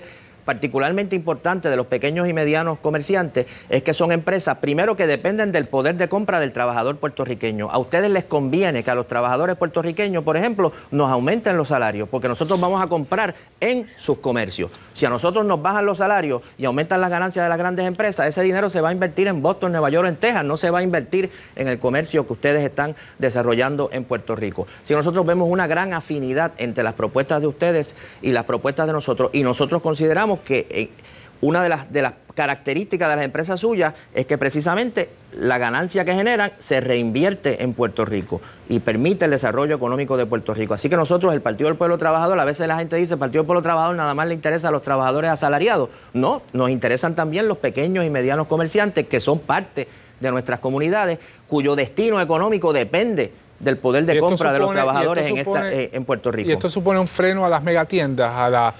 particularmente importante de los pequeños y medianos comerciantes es que son empresas, primero, que dependen del poder de compra del trabajador puertorriqueño. A ustedes les conviene que a los trabajadores puertorriqueños, por ejemplo, nos aumenten los salarios, porque nosotros vamos a comprar en sus comercios. Si a nosotros nos bajan los salarios y aumentan las ganancias de las grandes empresas, ese dinero se va a invertir en Boston, Nueva York, en Texas, no se va a invertir en el comercio que ustedes están desarrollando en Puerto Rico. Si nosotros vemos una gran afinidad entre las propuestas de ustedes y las propuestas de nosotros, y nosotros consideramos que eh, una de las, de las características de las empresas suyas es que precisamente la ganancia que generan se reinvierte en Puerto Rico y permite el desarrollo económico de Puerto Rico. Así que nosotros, el Partido del Pueblo Trabajador, a veces la gente dice, el Partido del Pueblo Trabajador nada más le interesa a los trabajadores asalariados. No, nos interesan también los pequeños y medianos comerciantes que son parte de nuestras comunidades, cuyo destino económico depende del poder de compra supone, de los trabajadores supone, en, esta, eh, en Puerto Rico. Y esto supone un freno a las megatiendas, a la...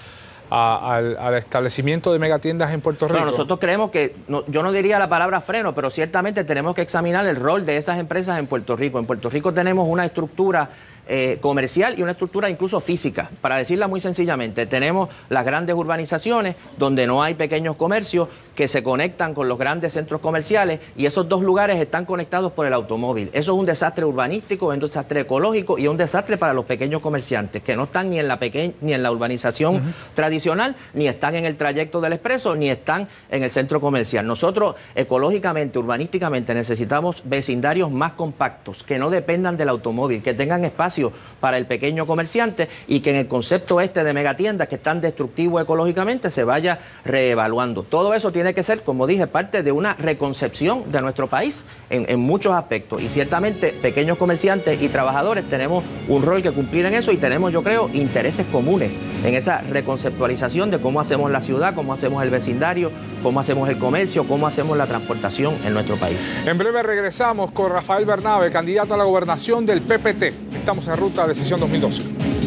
A, al, al establecimiento de megatiendas en Puerto Rico. Bueno, nosotros creemos que, no, yo no diría la palabra freno, pero ciertamente tenemos que examinar el rol de esas empresas en Puerto Rico. En Puerto Rico tenemos una estructura eh, comercial y una estructura incluso física. Para decirla muy sencillamente, tenemos las grandes urbanizaciones donde no hay pequeños comercios que se conectan con los grandes centros comerciales, y esos dos lugares están conectados por el automóvil. Eso es un desastre urbanístico, es un desastre ecológico y es un desastre para los pequeños comerciantes que no están ni en la peque ni en la urbanización uh-huh. tradicional, ni están en el trayecto del expreso, ni están en el centro comercial. Nosotros ecológicamente, urbanísticamente necesitamos vecindarios más compactos, que no dependan del automóvil, que tengan espacio para el pequeño comerciante, y que en el concepto este de megatiendas que están destructivos ecológicamente se vaya reevaluando. Todo eso tiene Tiene que ser, como dije, parte de una reconcepción de nuestro país en, en muchos aspectos, y ciertamente pequeños comerciantes y trabajadores tenemos un rol que cumplir en eso, y tenemos, yo creo, intereses comunes en esa reconceptualización de cómo hacemos la ciudad, cómo hacemos el vecindario, cómo hacemos el comercio, cómo hacemos la transportación en nuestro país. En breve regresamos con Rafael Bernabe, candidato a la gobernación del P P T. Estamos en ruta a Decisión dos mil doce.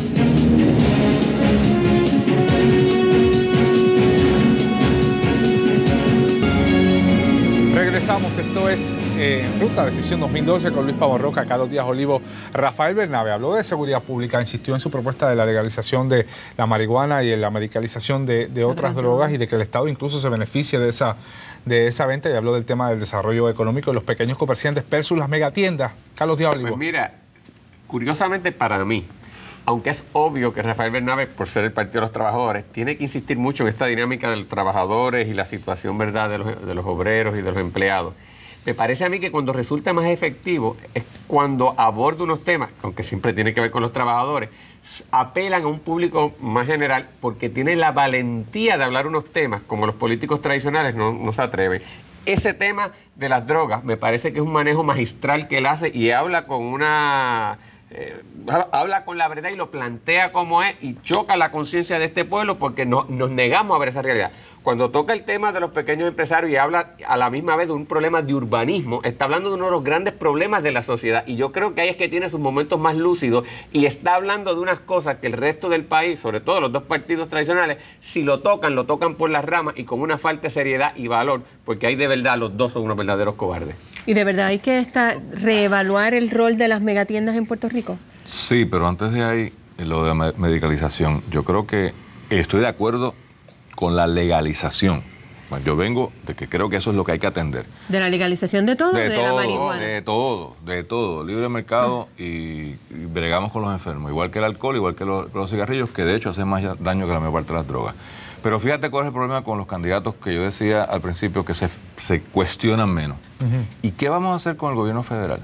Regresamos, esto es eh, en Ruta Decisión dos mil doce con Luis Pavón Roca, Carlos Díaz Olivo. Rafael Bernabe habló de seguridad pública, insistió en su propuesta de la legalización de la marihuana y en la medicalización de, de otras uh-huh. drogas, y de que el Estado incluso se beneficie de esa, de esa venta, y habló del tema del desarrollo económico de los pequeños comerciantes versus las megatiendas. Carlos Díaz Olivo. Pues mira, curiosamente para mí, aunque es obvio que Rafael Bernabe, por ser el Partido de los Trabajadores, tiene que insistir mucho en esta dinámica de los trabajadores y la situación, ¿verdad?, de los, de los obreros y de los empleados. Me parece a mí que cuando resulta más efectivo es cuando aborda unos temas, aunque siempre tiene que ver con los trabajadores, apelan a un público más general, porque tienen la valentía de hablar unos temas como los políticos tradicionales no, no se atreven. Ese tema de las drogas me parece que es un manejo magistral que él hace, y habla con una... Eh, habla con la verdad y lo plantea como es, y choca la conciencia de este pueblo, porque no, nos negamos a ver esa realidad. Cuando toca el tema de los pequeños empresarios y habla a la misma vez de un problema de urbanismo, está hablando de uno de los grandes problemas de la sociedad, y yo creo que ahí es que tiene sus momentos más lúcidos, y está hablando de unas cosas que el resto del país, sobre todo los dos partidos tradicionales, si lo tocan, lo tocan por las ramas y con una falta de seriedad y valor, porque ahí de verdad los dos son unos verdaderos cobardes. ¿Y de verdad hay que esta, reevaluar el rol de las megatiendas en Puerto Rico? Sí, pero antes de ahí, lo de la medicalización, yo creo que estoy de acuerdo con la legalización. Bueno, yo vengo de que creo que eso es lo que hay que atender. ¿De la legalización de todo? De, de todo, la marihuana? de todo, de todo. Libre mercado y, y bregamos con los enfermos. Igual que el alcohol, igual que los, los cigarrillos, que de hecho hacen más daño que la mayor parte de las drogas. Pero fíjate cuál es el problema con los candidatos que yo decía al principio, que se, se cuestionan menos. Uh-huh. ¿Y qué vamos a hacer con el gobierno federal?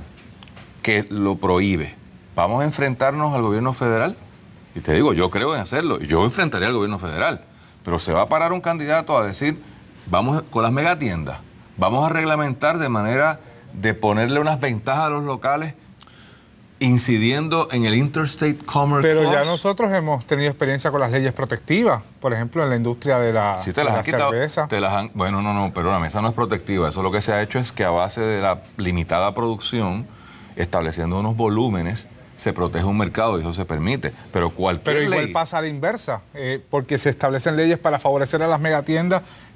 Que lo prohíbe. ¿Vamos a enfrentarnos al gobierno federal? Y te digo, yo creo en hacerlo. Y yo enfrentaría al gobierno federal. Pero se va a parar un candidato a decir, vamos con las megatiendas, vamos a reglamentar de manera de ponerle unas ventajas a los locales, incidiendo en el Interstate Commerce Pero Clause. Ya nosotros hemos tenido experiencia con las leyes protectivas, por ejemplo, en la industria de la, sí, te de las la han quitado, cerveza. Te las han, bueno, no, no, perdóname, esa no es protectiva. Eso lo que se ha hecho es que a base de la limitada producción, estableciendo unos volúmenes, se protege un mercado, y eso se permite. Pero cualquier Pero igual ley... pasa a la inversa, eh, porque se establecen leyes para favorecer a las megatiendas,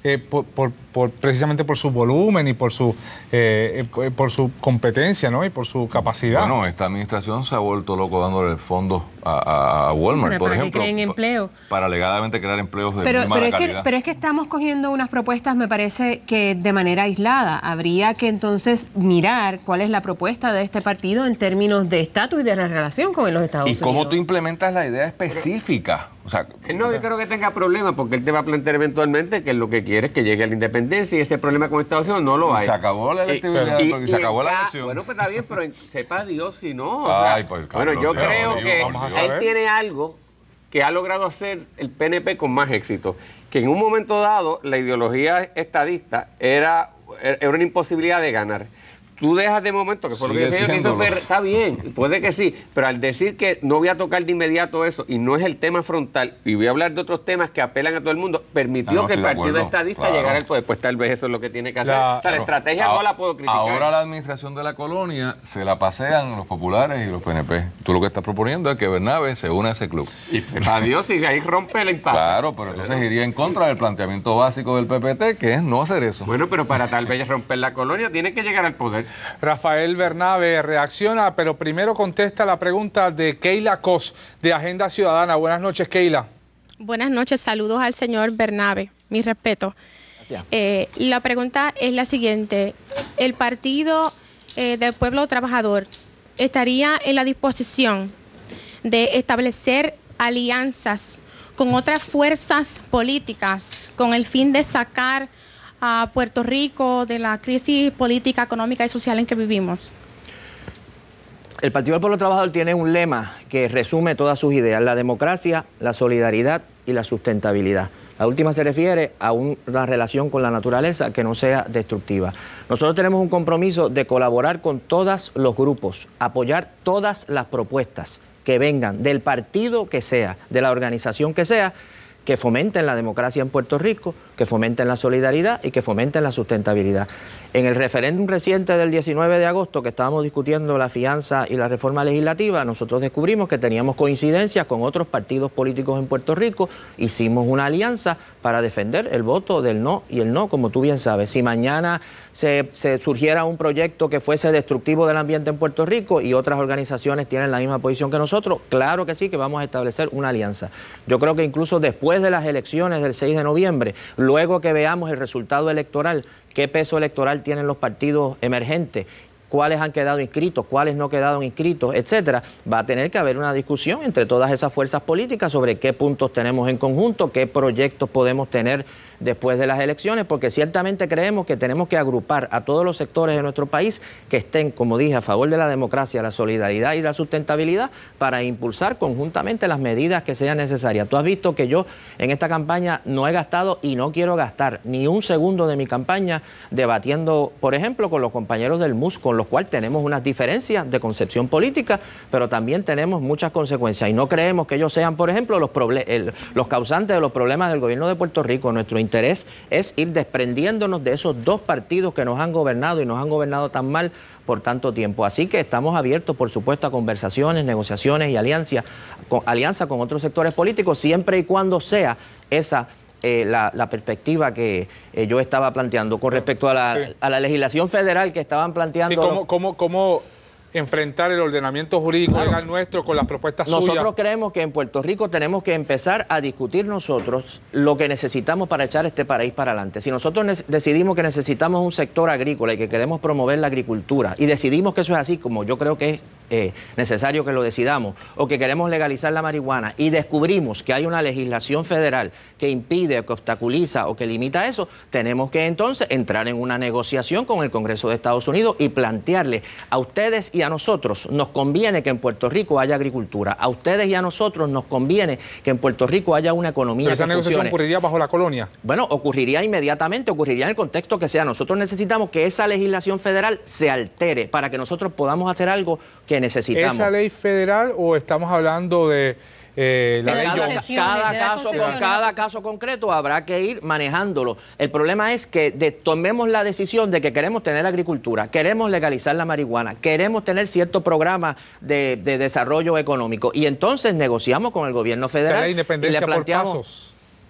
eh, por, por, por, precisamente por su volumen y por su, eh, por su competencia, ¿no? Y por su capacidad. Bueno, esta administración se ha vuelto loco dándole fondos a, a Walmart, pero por para ejemplo. Que creen empleo. Para alegadamente crear empleos de pero, muy mala pero es calidad. Que, pero es que estamos cogiendo unas propuestas, me parece que de manera aislada. Habría que entonces mirar cuál es la propuesta de este partido en términos de estatus y de la relación con los Estados Unidos. ¿Y cómo tú implementas la idea específica? O sea, no, yo creo que tenga problemas porque él te va a plantear eventualmente que lo que quiere es que llegue a la independencia y ese problema con Estados Unidos no lo hay. Se acabó la electibilidad, y, porque y, se acabó y, la elección. Bueno, pues está bien, pero sepa Dios si no. O Ay, sea, pues, bueno, yo Carlos, creo Dios, que vamos él tiene algo que ha logrado hacer el P N P con más éxito, que en un momento dado la ideología estadista era, era una imposibilidad de ganar. Tú dejas de momento, que fue Sigue lo que dice, siéndolo. está bien, puede que sí, pero al decir que no voy a tocar de inmediato eso y no es el tema frontal, y voy a hablar de otros temas que apelan a todo el mundo, permitió Ah, no, que el estoy de partido acuerdo, estadista claro. llegara al poder. Pues tal vez eso es lo que tiene que hacer. La- o sea, la Pero estrategia a- no la puedo criticar. Ahora la administración de la colonia se la pasean los populares y los P N P. Tú lo que estás proponiendo es que Bernabe se une a ese club. Y adiós, y ahí rompe la impasse. Claro, pero entonces iría en contra del planteamiento básico del P P T, que es no hacer eso. Bueno, pero para tal vez romper la colonia tiene que llegar al poder. Rafael Bernabe reacciona, pero primero contesta la pregunta de Keila Cos, de Agenda Ciudadana. Buenas noches, Keila. Buenas noches, saludos al señor Bernabe, mi respeto. Eh, la pregunta es la siguiente, ¿el Partido eh, del Pueblo Trabajador estaría en la disposición de establecer alianzas con otras fuerzas políticas con el fin de sacar a Puerto Rico de la crisis política, económica y social en que vivimos? El Partido del Pueblo Trabajador tiene un lema que resume todas sus ideas: la democracia, la solidaridad y la sustentabilidad. La última se refiere a una relación con la naturaleza que no sea destructiva. Nosotros tenemos un compromiso de colaborar con todos los grupos, apoyar todas las propuestas que vengan del partido que sea, de la organización que sea, que fomenten la democracia en Puerto Rico, que fomenten la solidaridad y que fomenten la sustentabilidad. En el referéndum reciente del diecinueve de agosto, que estábamos discutiendo la fianza y la reforma legislativa, nosotros descubrimos que teníamos coincidencias con otros partidos políticos en Puerto Rico, hicimos una alianza para defender el voto del no y el no, como tú bien sabes. Si mañana se, se surgiera un proyecto que fuese destructivo del ambiente en Puerto Rico y otras organizaciones tienen la misma posición que nosotros, claro que sí, que vamos a establecer una alianza. Yo creo que incluso después de las elecciones del seis de noviembre, luego que veamos el resultado electoral, qué peso electoral tienen los partidos emergentes, cuáles han quedado inscritos, cuáles no quedaron inscritos, etcétera, va a tener que haber una discusión entre todas esas fuerzas políticas sobre qué puntos tenemos en conjunto, qué proyectos podemos tener después de las elecciones, porque ciertamente creemos que tenemos que agrupar a todos los sectores de nuestro país que estén, como dije, a favor de la democracia, la solidaridad y la sustentabilidad para impulsar conjuntamente las medidas que sean necesarias. Tú has visto que yo en esta campaña no he gastado y no quiero gastar ni un segundo de mi campaña debatiendo, por ejemplo, con los compañeros del M U S, con los cuales tenemos unas diferencias de concepción política, pero también tenemos muchas consecuencias y no creemos que ellos sean, por ejemplo, los, el, los causantes de los problemas del gobierno de Puerto Rico. Nuestro interés es ir desprendiéndonos de esos dos partidos que nos han gobernado y nos han gobernado tan mal por tanto tiempo. Así que estamos abiertos, por supuesto, a conversaciones, negociaciones y alianzas con, alianza con otros sectores políticos, siempre y cuando sea esa eh, la, la perspectiva que eh, yo estaba planteando. Con respecto a la, sí. a la legislación federal que estaban planteando... Sí, ¿cómo, cómo, cómo enfrentar el ordenamiento jurídico claro. legal nuestro con las propuestas nosotros suyas? Nosotros creemos que en Puerto Rico tenemos que empezar a discutir nosotros lo que necesitamos para echar este país para adelante. Si nosotros decidimos que necesitamos un sector agrícola y que queremos promover la agricultura y decidimos que eso es así, como yo creo que es eh, necesario que lo decidamos, o que queremos legalizar la marihuana y descubrimos que hay una legislación federal que impide, que obstaculiza o que limita eso, tenemos que entonces entrar en una negociación con el Congreso de Estados Unidos y plantearle a ustedes y a nosotros nos conviene que en Puerto Rico haya agricultura, a ustedes y a nosotros nos conviene que en Puerto Rico haya una economía ¿Pero esa que negociación funcione. ocurriría bajo la colonia? Bueno, ocurriría inmediatamente, ocurriría en el contexto que sea. Nosotros necesitamos que esa legislación federal se altere para que nosotros podamos hacer algo que necesitamos. ¿Esa ley federal o estamos hablando de eh, la de ley cada, cada, caso, con cada caso concreto habrá que ir manejándolo. El problema es que de, tomemos la decisión de que queremos tener agricultura, queremos legalizar la marihuana, queremos tener cierto programa de, de desarrollo económico y entonces negociamos con el gobierno federal. O sea, la independencia y le planteamos, por pasos.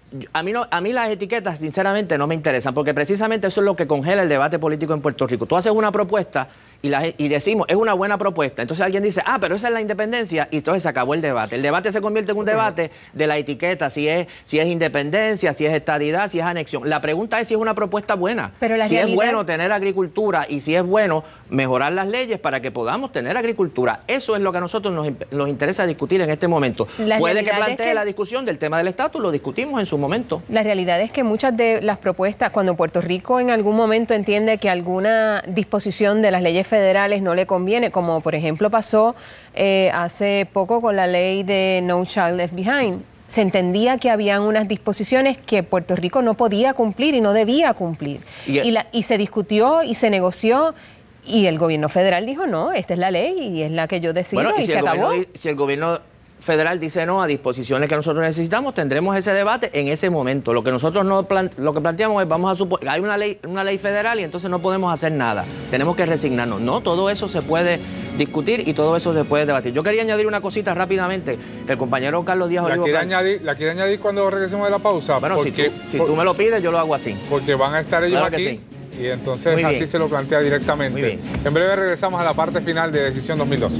A mí, no, a mí las etiquetas, sinceramente, no me interesan, porque precisamente eso es lo que congela el debate político en Puerto Rico. Tú haces una propuesta y, la, y decimos, es una buena propuesta. Entonces alguien dice, ah, pero esa es la independencia, y entonces se acabó el debate. El debate se convierte en un debate de la etiqueta, si es, si es independencia, si es estadidad, si es anexión. La pregunta es si es una propuesta buena. Pero la si realidad... es bueno tener agricultura y si es bueno mejorar las leyes para que podamos tener agricultura. Eso es lo que a nosotros nos, nos interesa discutir en este momento. La Puede que plantee es que... la discusión del tema del estatus, lo discutimos en su momento. La realidad es que muchas de las propuestas, cuando Puerto Rico en algún momento entiende que alguna disposición de las leyes federales no le conviene, como por ejemplo pasó eh, hace poco con la ley de No Child Left Behind, se entendía que habían unas disposiciones que Puerto Rico no podía cumplir y no debía cumplir. Y, y, la, y se discutió y se negoció. Y el gobierno federal dijo, no, esta es la ley y es la que yo decido, bueno, y, y si se acabó. Gobierno, si el gobierno federal dice no a disposiciones que nosotros necesitamos, tendremos ese debate en ese momento. Lo que nosotros no plan, lo que planteamos es, vamos a suponer, hay una ley, una ley federal y entonces no podemos hacer nada. Tenemos que resignarnos. No, todo eso se puede discutir y todo eso se puede debatir. Yo quería añadir una cosita rápidamente. El compañero Carlos Díaz Olivo... ¿La quiere, añadir, ¿La quiere añadir cuando regresemos de la pausa? Bueno, porque, si, tú, si por, tú me lo pides, yo lo hago así. Porque van a estar ellos claro aquí. Sí. Y entonces así se lo plantea directamente. En breve regresamos a la parte final de Decisión dos mil doce.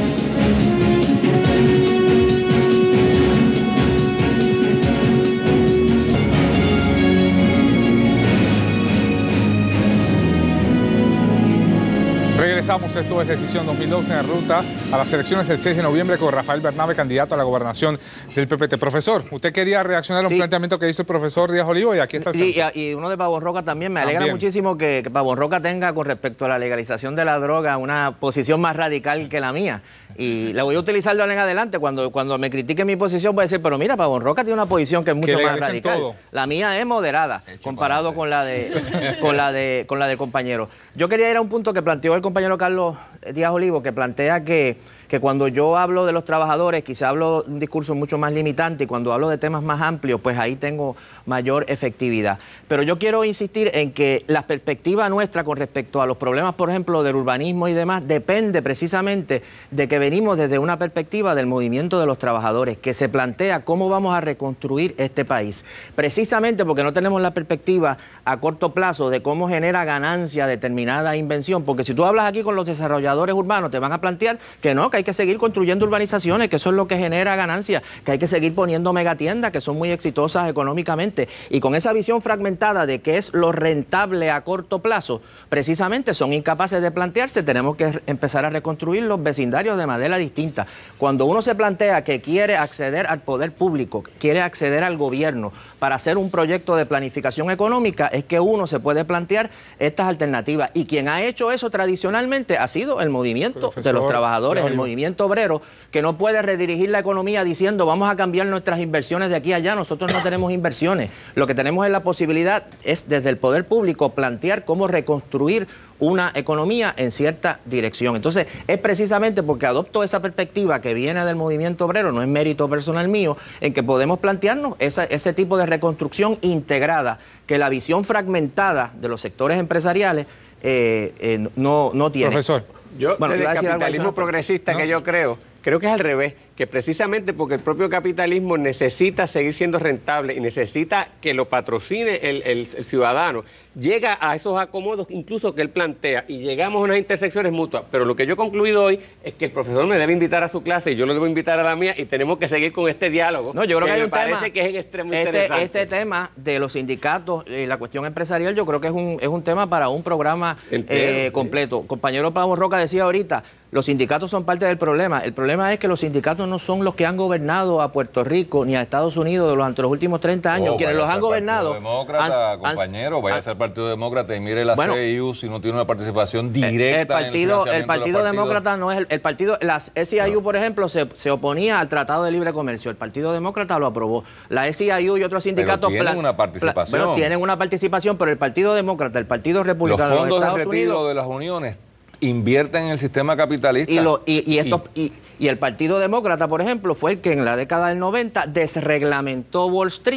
Regresamos, esto es Decisión dos mil doce en ruta a las elecciones del seis de noviembre con Rafael Bernabe, candidato a la gobernación del P P T. Profesor, usted quería reaccionar a un sí. planteamiento que hizo el profesor Díaz Olivo y aquí está el sí, y, y uno de Pavón Roca también. Me alegra también. muchísimo que, que Pavón Roca tenga con respecto a la legalización de la droga una posición más radical que la mía. Y la voy a utilizar de ahora en adelante. Cuando, cuando me critique mi posición voy a decir, pero mira, Pavón Roca tiene una posición que es mucho que más radical. Todo. La mía es moderada Hecho comparado con la, de, con, la de, con la del compañero. Yo quería ir a un punto que planteó el compañero Carlos Díaz Olivo, que plantea que, que cuando yo hablo de los trabajadores, quizá hablo de un discurso mucho más limitante, y cuando hablo de temas más amplios, pues ahí tengo mayor efectividad. Pero yo quiero insistir en que la perspectiva nuestra con respecto a los problemas, por ejemplo, del urbanismo y demás, depende precisamente de que venimos desde una perspectiva del movimiento de los trabajadores, que se plantea cómo vamos a reconstruir este país. Precisamente porque no tenemos la perspectiva a corto plazo de cómo genera ganancia determinada invención, porque si tú hablas aquí con los desarrolladores urbanos, te van a plantear que no, que hay que seguir construyendo urbanizaciones, que eso es lo que genera ganancia, que hay que seguir poniendo megatiendas que son muy exitosas económicamente, y con esa visión fragmentada de qué es lo rentable a corto plazo, precisamente son incapaces de plantearse, tenemos que empezar a reconstruir los vecindarios de manera distinta. Cuando uno se plantea que quiere acceder al poder público, quiere acceder al gobierno para hacer un proyecto de planificación económica, es que uno se puede plantear estas alternativas, y quien ha hecho eso tradicionalmente ha sido el movimiento Profesor, de los trabajadores, el movimiento obrero, que no puede redirigir la economía diciendo vamos a cambiar nuestras inversiones de aquí a allá. Nosotros no tenemos inversiones, lo que tenemos es la posibilidad, es desde el poder público plantear cómo reconstruir una economía en cierta dirección. Entonces, es precisamente porque adopto esa perspectiva que viene del movimiento obrero, no es mérito personal mío, en que podemos plantearnos esa, ese tipo de reconstrucción integrada, que la visión fragmentada de los sectores empresariales eh, eh, no, no tiene. Profesor, yo bueno, desde el capitalismo progresista ¿no? que yo creo, creo que es al revés, que precisamente porque el propio capitalismo necesita seguir siendo rentable y necesita que lo patrocine el, el, el ciudadano, llega a esos acomodos incluso que él plantea y llegamos a unas intersecciones mutuas. Pero lo que yo he concluido hoy es que el profesor me debe invitar a su clase y yo lo debo invitar a la mía, y tenemos que seguir con este diálogo. No, yo creo que, que hay un tema que es en extremo este, interesante. Este tema de los sindicatos y la cuestión empresarial, yo creo que es un, es un tema para un programa Entero, eh, completo. Sí. Compañero Pablo Roca decía ahorita, los sindicatos son parte del problema. El problema es que los sindicatos no son los que han gobernado a Puerto Rico ni a Estados Unidos durante los últimos treinta años. Oh, Quienes los han gobernado... Demócrata, han, compañero, han, vaya a ser Partido Demócrata y mire la bueno, C I U si no tiene una participación directa el partido, en el, el Partido Demócrata no es el, el partido... La S I U, no. por ejemplo, se, se oponía al Tratado de Libre Comercio. El Partido Demócrata lo aprobó. La S I U y otros sindicatos... Pero tienen una participación. Bueno, tienen una participación, pero el Partido Demócrata, el Partido Republicano... Los fondos de retiro de las uniones invierten en el sistema capitalista. Y, lo, y, y, estos, y, y, y el Partido Demócrata, por ejemplo, fue el que en la década del noventa desreglamentó Wall Street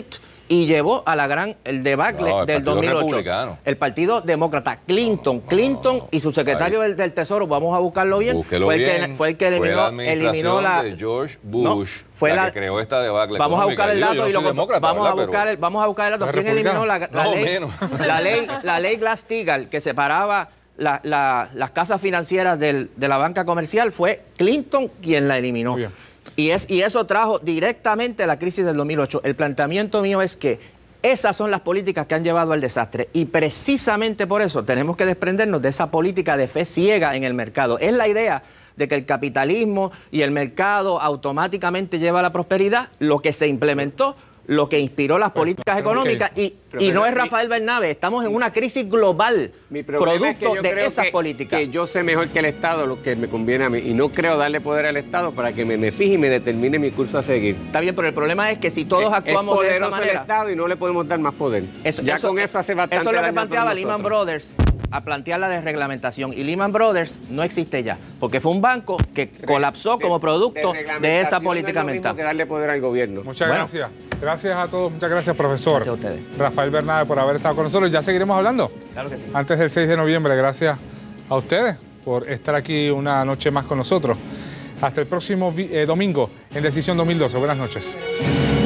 y llevó a la gran el debacle No, el del Partido dos mil ocho. Republicano. El Partido Demócrata, Clinton, Clinton y su secretario del, del Tesoro, vamos a buscarlo bien, Búsquelo fue el bien. que fue el que Fue eliminó, la administración eliminó la de George Bush, no, fue la, la que creó esta debacle. Vamos a buscar el Digo, dato yo no y lo soy demócrata, vamos a ¿verdad? buscar Pero- el, vamos a buscar el dato. ¿Es ¿Quién eliminó la, la No, ley? menos. La ley, la ley Glass-Steagall que separaba la- la- las casas financieras del- de la banca comercial, fue Clinton quien la eliminó. Muy bien. Y, es, y eso trajo directamente la crisis del dos mil ocho. El planteamiento mío es que esas son las políticas que han llevado al desastre y precisamente por eso tenemos que desprendernos de esa política de fe ciega en el mercado. Es la idea de que el capitalismo y el mercado automáticamente lleva a la prosperidad, lo que se implementó, lo que inspiró las políticas económicas y, y no es Rafael Bernabe, estamos en una crisis global Mi problema es que producto yo de creo esas que, políticas. que yo sé mejor que el Estado lo que me conviene a mí y no creo darle poder al Estado para que me, me fije y me determine mi curso a seguir. Está bien, pero el problema es que si todos Es- actuamos es de esa poderoso el manera... Estado y no le podemos dar más poder. Eso, ya eso- con eso hace bastante Eso es lo daño que a planteaba todos Lehman nosotros. Brothers a plantear la desreglamentación. Y Lehman Brothers no existe ya, porque fue un banco que colapsó como producto de esa política no es lo mismo mental. que darle poder al gobierno. Muchas Bueno. gracias. Gracias a todos. Muchas gracias, profesor. Gracias a ustedes. Rafael Bernabe, por haber estado con nosotros. Ya seguiremos hablando Claro que sí. antes del seis de noviembre. Gracias a ustedes por estar aquí una noche más con nosotros. Hasta el próximo vi- eh, domingo en Decisión dos mil doce. Buenas noches.